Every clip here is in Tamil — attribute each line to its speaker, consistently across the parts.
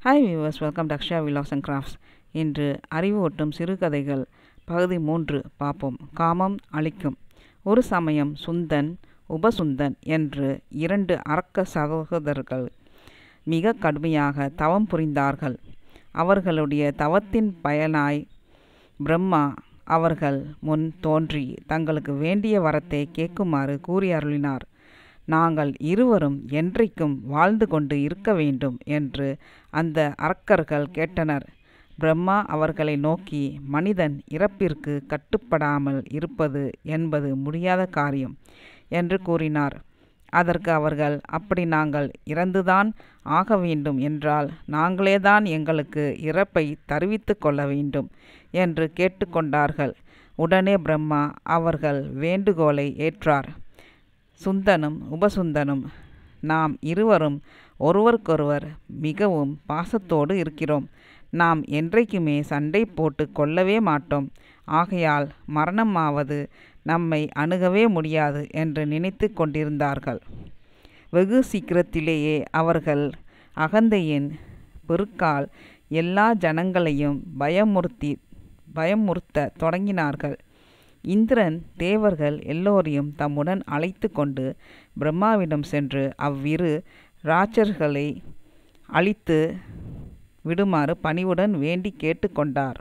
Speaker 1: Hi viewers, welcome to Akshaya Vilas and crafts. இன்று அறிவூட்டும் சிறுகதைகள் பகுதி 3 பார்ப்போம். காமம் அளிக்கும். ஒரு சமயம் சுந்தன், உபசுந்தன் என்று 2 அரக்க சகோதரர்கள் மிக கடுமையாக தவம் புரிந்தார்கள். அவர்களுடைய தவத்தின் பயனாய் பிரம்மா அவர்கள் முன் தோன்றி தங்களுக்கு வேண்டிய வரத்தை கேட்குமாறு கூறி அருளினார். நாங்கள் இருவரும் என்றைக்கும் வாழ்ந்து கொண்டு இருக்க வேண்டும் என்று அந்த அரக்கர்கள் கேட்டனர். பிரம்மா அவர்களை நோக்கி, மனிதன் இறப்பிற்கு கட்டுப்படாமல் இருப்பது என்பது முடியாத காரியம் என்று கூறினார். அதற்கு அவர்கள், அப்படி நாங்கள் இறந்துதான் ஆக வேண்டும் என்றால் நாங்களேதான் எங்களுக்கு இறப்பை தருவித்து கொள்ள வேண்டும் என்று கேட்டுக்கொண்டார்கள். உடனே பிரம்மா அவர்கள் வேண்டுகோளை ஏற்றார். சுந்தனும் உபசுந்தனும் நாம் இருவரும் ஒருவருக்கொருவர் மிகவும் பாசத்தோடு இருக்கிறோம். நாம் என்றைக்குமே சண்டை போட்டு கொள்ளவே மாட்டோம். ஆகையால் மரணமாவது நம்மை அணுகவே முடியாது என்று நினைத்து கொண்டிருந்தார்கள். வெகு சீக்கிரத்திலேயே அவர்கள் அகந்தையின் பெருக்கால் எல்லா ஜனங்களையும் பயமுறுத்த தொடங்கினார்கள். இந்திரன் தேவர்கள் எல்லோரையும் தம்முடன் அழைத்து கொண்டு பிரம்மாவிடம் சென்று அவ்விரு ராட்சர்களை அழித்து விடுமாறு பணிவுடன் வேண்டி கேட்டுக்கொண்டார்.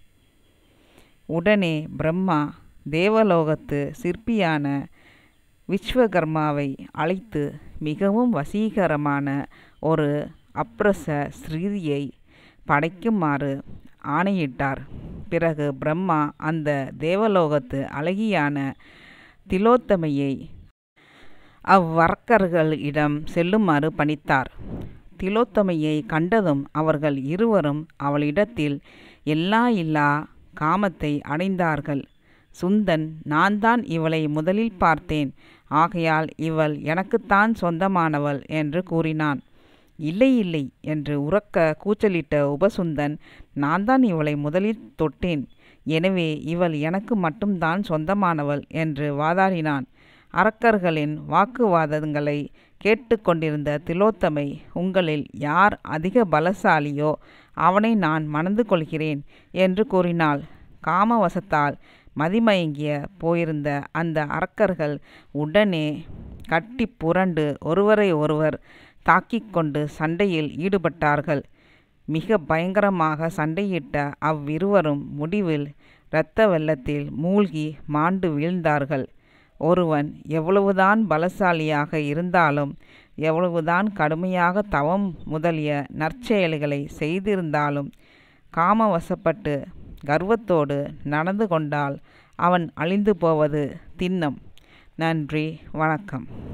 Speaker 1: உடனே பிரம்மா தேவலோகத்து சிற்பியான விஸ்வகர்மாவை அழைத்து மிகவும் வசீகரமான ஒரு அப்ரச ஸ்திரீயை படைக்குமாறு ஆணையிட்டார். பிறகு பிரம்மா அந்த தேவலோகத்து அழகியான திலோத்தமையை அவ்வரக்கர்களிடம் செல்லுமாறு பணித்தார். திலோத்தமையை கண்டதும் அவர்கள் இருவரும் அவளிடத்தில் இல்லா காமத்தை அடைந்தார்கள். சுந்தன், நான் தான் இவளை முதலில் பார்த்தேன், ஆகையால் இவள் எனக்குத்தான் சொந்தமானவள் என்று கூறினான். இல்லை இல்லை என்று உரக்க கூச்சலிட்ட உபசுந்தன், நான் தான் இவளை முதலில் தொட்டேன், எனவே இவள் எனக்கு மட்டும்தான் சொந்தமானவள் என்று வாதாடினான். அரக்கர்களின் வாக்குவாதங்களை கேட்டுக்கொண்டிருந்த திலோத்தமை, உங்களில் யார் அதிக பலசாலியோ அவனை நான் மணந்து கொள்கிறேன் என்று கூறினாள். காமவசத்தால் மதிமயங்கிய போயிருந்த அந்த அரக்கர்கள் உடனே கட்டி புரண்டு ஒருவரை ஒருவர் தாக்கிக் கொண்டு சண்டையில் ஈடுபட்டார்கள். மிக பயங்கரமாக சண்டையிட்ட அவ்விருவரும் முடிவில் இரத்த வெள்ளத்தில் மூழ்கி மாண்டு வீழ்ந்தார்கள். ஒருவன் எவ்வளவுதான் பலசாலியாக இருந்தாலும், எவ்வளவுதான் கடுமையாக தவம் முதலிய நற்செயல்களை செய்திருந்தாலும், காமவசப்பட்டு கர்வத்தோடு நடந்து கொண்டால் அவன் அழிந்து போவது திண்ணம். நன்றி, வணக்கம்.